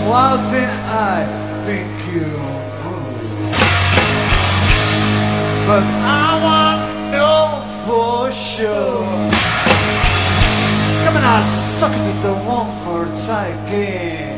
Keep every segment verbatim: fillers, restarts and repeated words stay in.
One thing I think you move, but I want to know for sure. Come on, I'll suck it to the one more time again.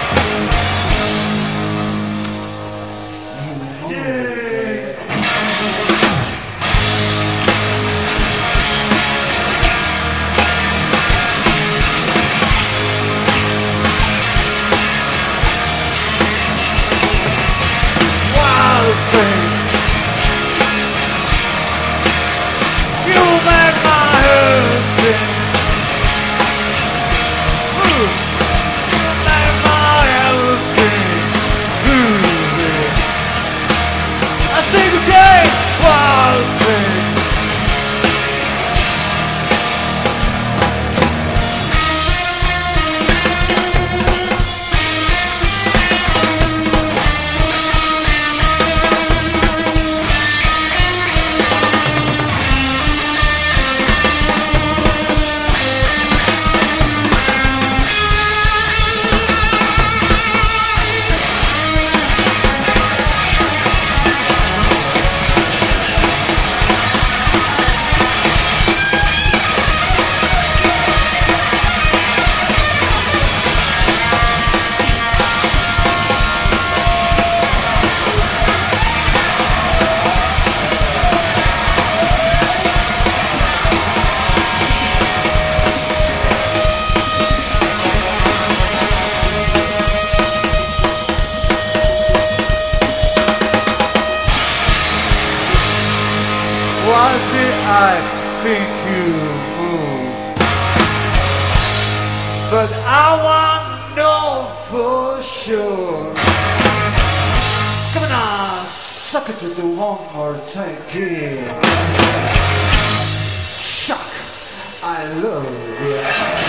One thing I think you move, but I want to know for sure. Come on, now, suck it to the one more time, kid. Shock, I love you.